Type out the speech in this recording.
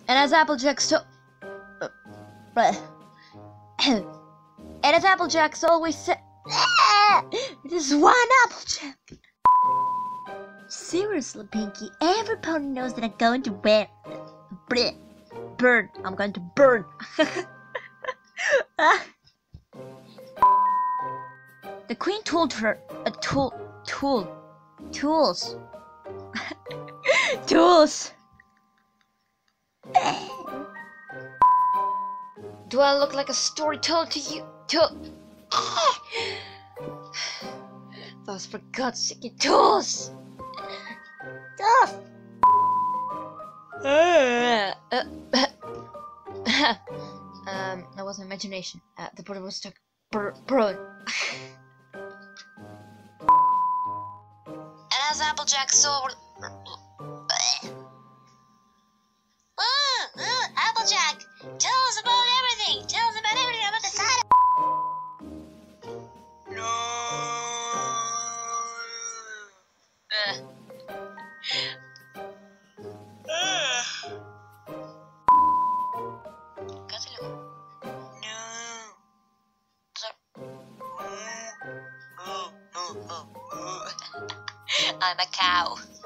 And as Applejack's and as Applejack's always said, there's one Applejack. Seriously, Pinky, everybody knows that I'm going to win. Burn. I'm going to burn. The queen told her tools. Tools. Do I look like a storyteller to you? Those for God's sake, tools. That was my imagination. The bird was stuck. Bird. And as Applejack saw, Applejack, tell us about everything. Tell us about everything about the side. No. I'm a cow.